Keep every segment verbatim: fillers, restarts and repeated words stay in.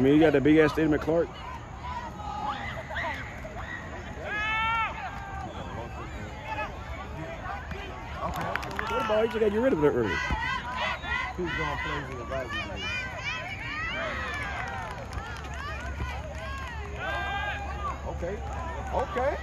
mean, you got that big ass stadium at Clark. What ball? You just got to get rid of it early. Who's going to play with the ball? Okay. Okay.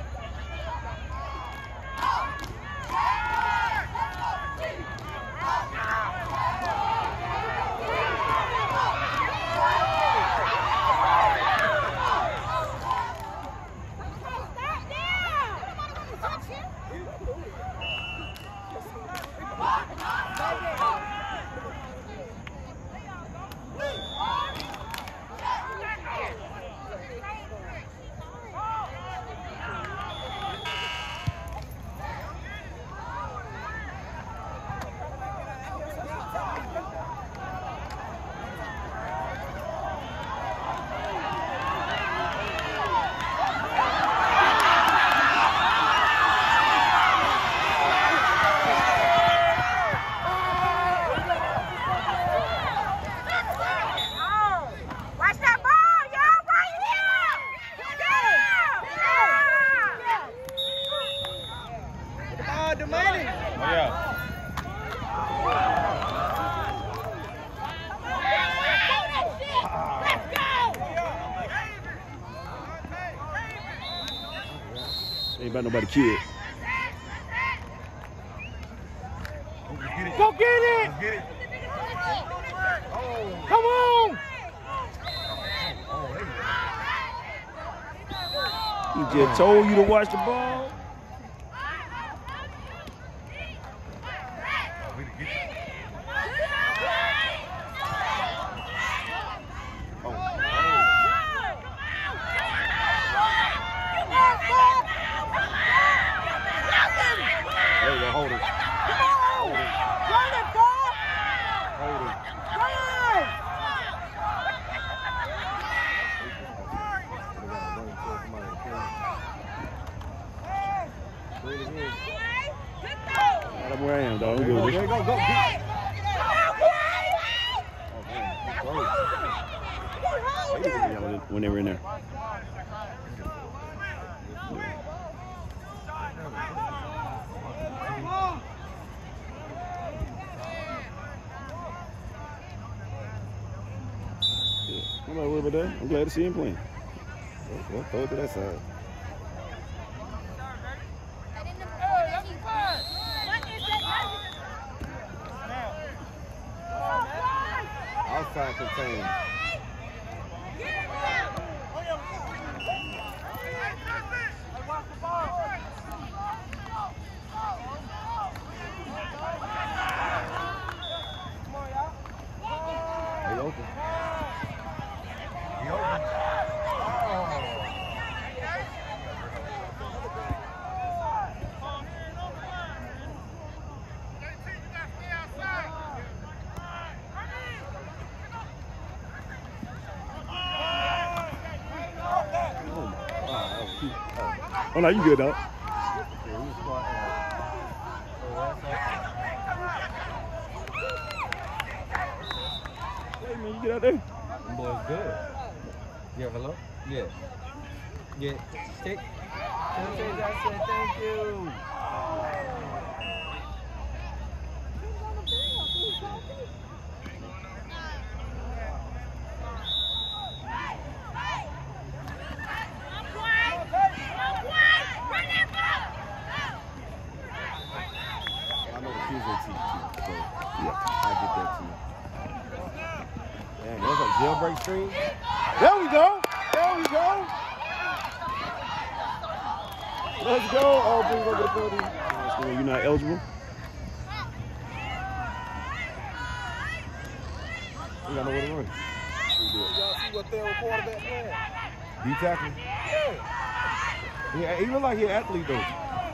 Ain't about nobody kid. Go get it! Get it. Oh. Come on! He just told you to watch the ball. That's where I am, dog. I'm good with this. Go, go, go. When they were in there. I'm not worried about that. I'm glad to see him playing. We'll throw it to that side. Outside contain. He open. He open. Oh, no, you good, dog. Hey, man, you get out there. Them boys good. Yeah, hello? Yeah. Yeah. Take. I said thank you. Jailbreak stream. There we go. There we go. Let's go. All three over the building. You're not eligible. We got nowhere to run. Y'all see what Therrell quarterback playing? D tackle? Yeah. Yeah, he look like he an athlete though.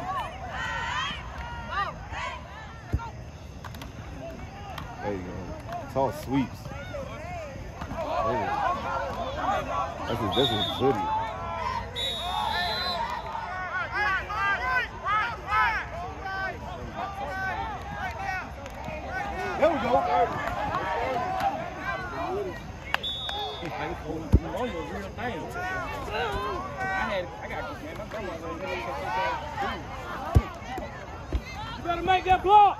There you go. It's all sweeps. That's his, that's his hoodie. There we go. a real thing. I had, I got to man. My grandma was really you better make that block.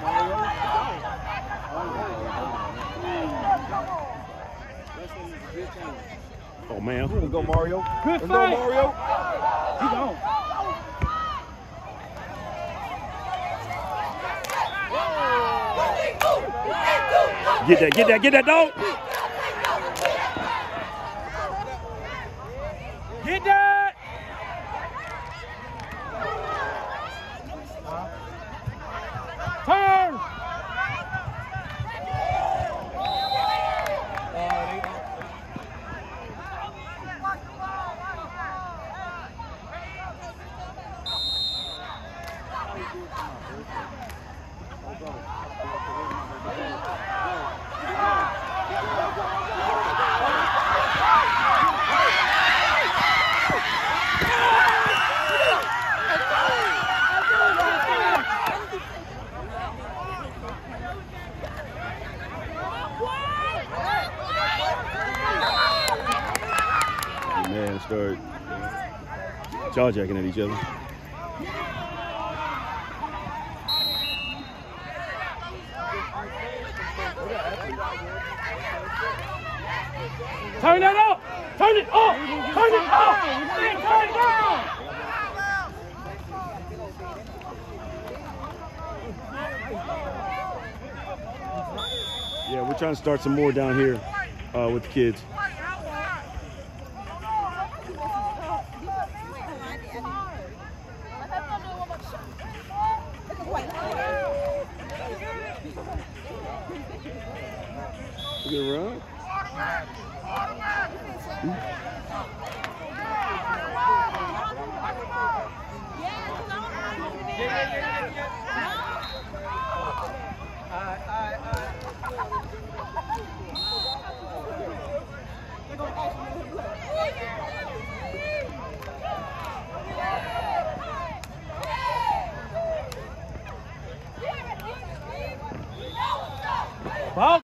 Oh man. Let's go, Mario. Good Let's fight. go, Mario. He's on. Get that, get that, get that, dog. Get that. Turn. Man, start jaw-jacking at each other. Turn that up! Turn it up! Turn it up! Then turn it down! Yeah, we're trying to start some more down here uh, with the kids. You gonna run?